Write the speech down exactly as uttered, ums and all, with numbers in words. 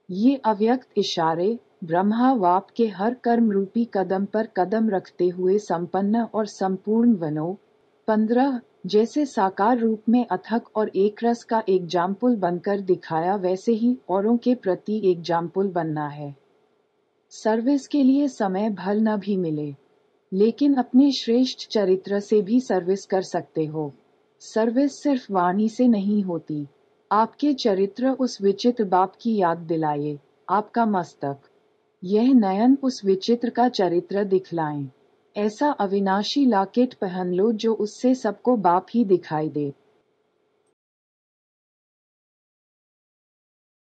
ये अव्यक्त इशारे ब्रह्मा वाप के हर कर्म रूपी कदम पर कदम रखते हुए संपन्न और संपूर्ण बनो। पंद्रह जैसे साकार रूप में अथक और एक रस का एक जामपुल बनकर दिखाया, वैसे ही औरों के प्रति एक जामपुल बनना है। सर्विस के लिए समय भल न भी मिले, लेकिन अपने श्रेष्ठ चरित्र से भी सर्विस कर सकते हो। सर्विस सिर्फ वाणी से नहीं होती। आपके चरित्र उस विचित्र बाप की याद दिलाए, आपका मस्तक, यह नयन उस विचित्र का चरित्र दिखलाएं। ऐसा अविनाशी लॉकेट पहन लो जो उससे सबको बाप ही दिखाई दे।